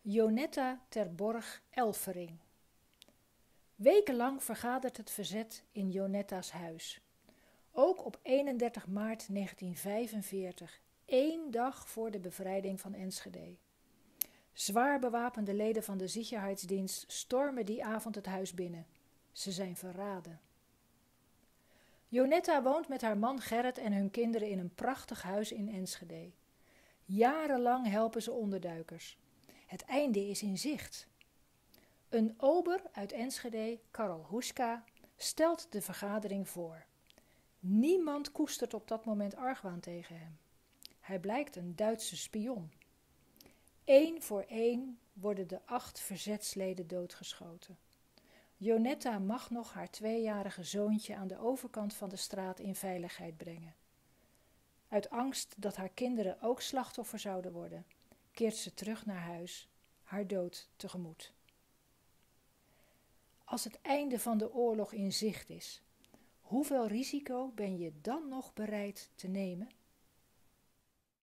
Jonetta ter Borg Elfering. Wekenlang vergadert het verzet in Jonetta's huis. Ook op 31 maart 1945, 1 dag voor de bevrijding van Enschede. Zwaar bewapende leden van de Sicherheidsdienst stormen die avond het huis binnen. Ze zijn verraden. Jonetta woont met haar man Gerrit en hun kinderen in een prachtig huis in Enschede. Jarenlang helpen ze onderduikers. Het einde is in zicht. Een ober uit Enschede, Karl Huska, stelt de vergadering voor. Niemand koestert op dat moment argwaan tegen hem. Hij blijkt een Duitse spion. 1 voor 1 worden de 8 verzetsleden doodgeschoten. Jonetta mag nog haar 2-jarige zoontje aan de overkant van de straat in veiligheid brengen. Uit angst dat haar kinderen ook slachtoffer zouden worden, keert ze terug naar huis, haar dood tegemoet. Als het einde van de oorlog in zicht is, hoeveel risico ben je dan nog bereid te nemen?